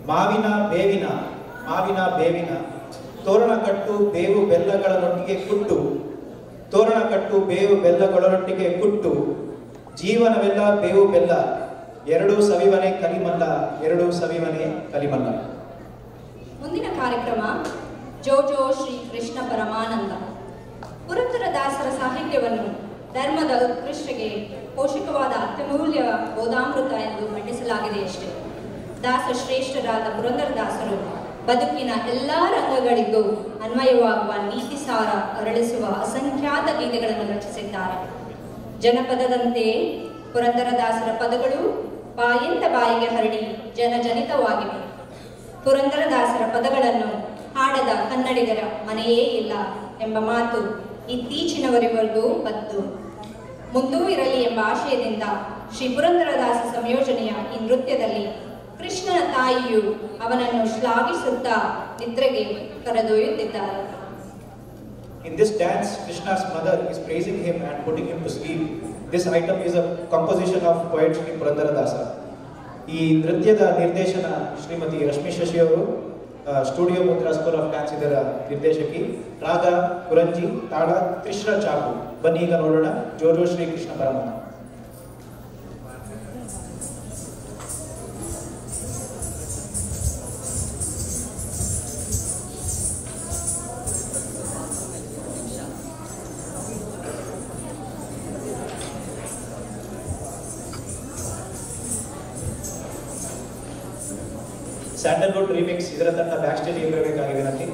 ಮಾವಿನ ಬೇವಿನ ತೋರಣ ಕಟ್ಟು ಬೇವು ಬೆಲ್ಲಗಳೊಟ್ಟಿಗೆ ಕುಟ್ಟು ತೋರಣ ಕಟ್ಟು ಬೇವು ಬೆಲ್ಲಗಳೊಟ್ಟಿಗೆ ಕುಟ್ಟು ಜೀವನವೆಲ್ಲ ಬೇವು ಬೆಲ್ಲ ಎರಡೂ ಸವಿವನೆ ಕಲಿಮಲ್ಲ. ಮುಂದಿನ ಕಾರ್ಯಕ್ರಮ ಜೋಜೋ ಶ್ರೀ ಕೃಷ್ಣ ಪರಮಾನಂದ. ಪುರಂದರದಾಸರ ಸಾಹಿತ್ಯವನ್ನು ಧರ್ಮದ ಉತ್ಕೃಷ್ಟಗೆ ಪೋಷಕವಾದ ಅತ್ಯಮೂಲ್ಯ ಬೋಧಾಮೃತ ಎಂದು ಬಣ್ಣಿಸಲಾಗಿದೆಯಷ್ಟೇ. ದಾಸಶ್ರೇಷ್ಠರಾದ ಪುರಂದರದಾಸರು ಬದುಕಿನ ಎಲ್ಲ ರಂಗಗಳಿಗೂ ಅನ್ವಯವಾಗುವ ನೀತಿ ಸಾರ ಅರಳಿಸುವ ಅಸಂಖ್ಯಾತ ಗೀತೆಗಳನ್ನು ರಚಿಸಿದ್ದಾರೆ. ಜನಪದದಂತೆಯೇ ಪುರಂದರದಾಸರ ಪದಗಳು ಬಾಯಿಂದ ಬಾಯಿಗೆ ಹರಡಿ ಜನಜನಿತವಾಗಿವೆ. ಪುರಂದರದಾಸರ ಪದಗಳನ್ನು ಹಾಡದ ಕನ್ನಡಿಗರ ಮನೆಯೇ ಇಲ್ಲ ಎಂಬ ಮಾತು ಇತ್ತೀಚಿನವರೆಗೂ ಬತ್ತು ಮುಂದೂ ಇರಲಿ ಎಂಬ ಆಶಯದಿಂದ ಶ್ರೀ ಪುರಂದರದಾಸ ಸಂಯೋಜನೆಯ ಈ ನೃತ್ಯದಲ್ಲಿ ಕೃಷ್ಣನ ತಾಯಿಯು ಅವನನ್ನು ಶ್ಲಾಘಿಸುತ್ತಾ ನಿದ್ರೆಗೆ ಕರೆದೊಯ್ಯುತ್ತಿದ್ದಾರೆ. In this dance, Krishna's mother is praising him and putting him to sleep. This item is a composition of poet Shri Purandaradasa. ಈ ನೃತ್ಯದ ನಿರ್ದೇಶನ ಶ್ರೀಮತಿ ರಶ್ಮಿ ಶಶಿ ಅವರು, studio Mudra school of dance ಇದರ ನಿರ್ದೇಶಕಿ. ರಾಗ ಕುರಂಜಿ, ತಾಳ ತ್ರಿಶ್ರ ಚಾಕು. ಬನ್ನಿ ಈಗ ನೋಡೋಣ ಜೋಜೋ ಶ್ರೀ ಕೃಷ್ಣ ಪರಮಾನಂದ. ಸ್ಯಾಂಡಲ್ವುಡ್ ರಿಮಿಕ್ಸ್ ಇದರ ತಂಡ ಬ್ಯಾಕ್ ಸ್ಟೇಜ್ ಬರಬೇಕಾಗಿದೆ ನನಗೆ.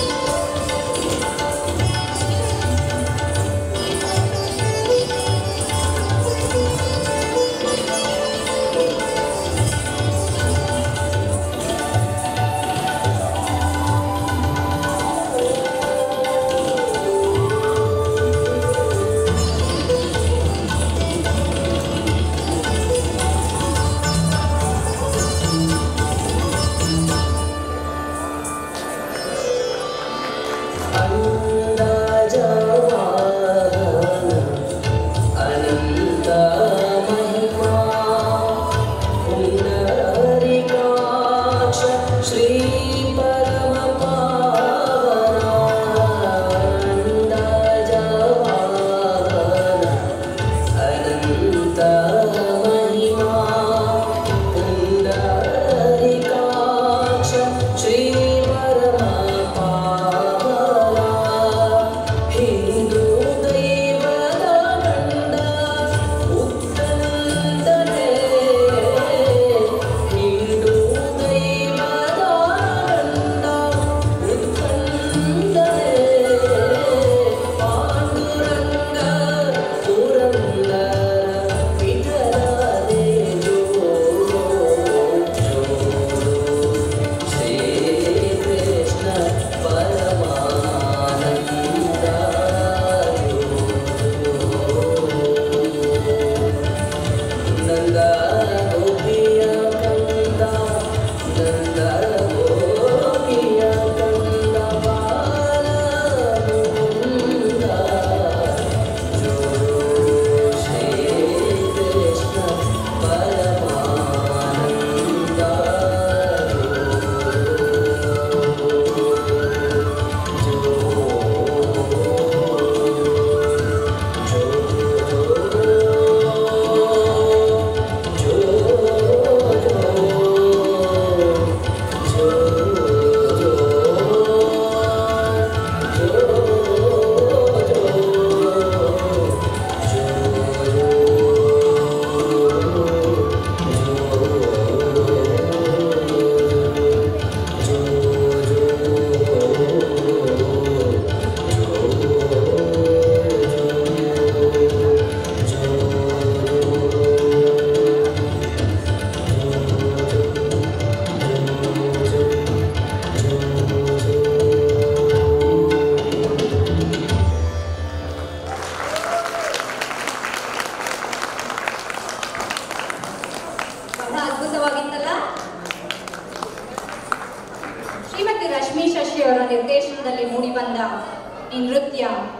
ಅವರ ನಿರ್ದೇಶನದಲ್ಲಿ ಮೂಡಿಬಂದ ಈ ನೃತ್ಯ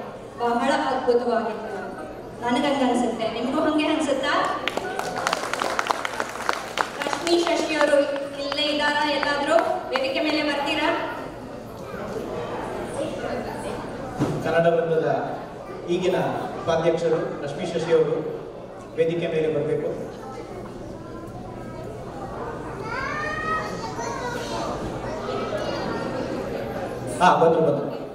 ಬಹಳ ಅದ್ಭುತವಾಗಿತ್ತು. ನನಗಂಗೆ ಅನಿಸುತ್ತೆ, ನಿಮಗೂ ಹಂಗೆ ಅನಿಸುತ್ತಾ? ರಶ್ಮಿ ಶಶಿ ಅವರು ಇಲ್ಲೇ ಇದ್ದಾರಾ? ಎಲ್ಲಾದರೂ ವೇದಿಕೆ ಮೇಲೆ ಬರ್ತೀರಾ? ಕನ್ನಡ ವೃಂದದ ಈಗಿನ ಉಪಾಧ್ಯಕ್ಷರು ರಶ್ಮಿ ಶಶಿ ಅವರು ವೇದಿಕೆ ಮೇಲೆ ಬರಬೇಕು. ಬಂದ್ರು.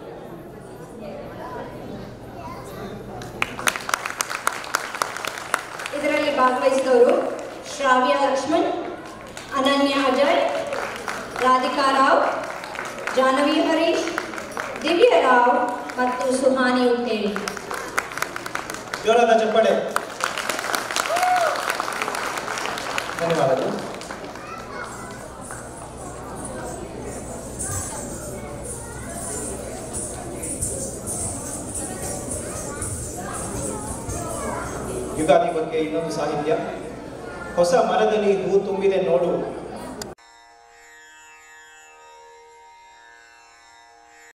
ಇದರಲ್ಲಿ ಭಾಗವಹಿಸಿದವರು ಶ್ರಾವ್ಯ ಲಕ್ಷ್ಮಣ್, ಅನನ್ಯ ಅಜಯ್, ರಾಧಿಕಾ ರಾವ್, ಜಾಹ್ನವಿ ಹರೀಶ್, ದಿವ್ಯ ರಾವ್ ಮತ್ತು ಸುಹಾನಿ ಉತ್ತೇರಿ. ಜೋರಾದ ಚಪ್ಪಾಳೆ. ಧನ್ಯವಾದಗಳು. ಯುಗಾದಿ ಬಗ್ಗೆ ಇನ್ನೊಂದು ಸಾಹಿತ್ಯ. ಹೊಸ ಮರದಲ್ಲಿ ಹೂ ತುಂಬಿದೆ ನೋಡು,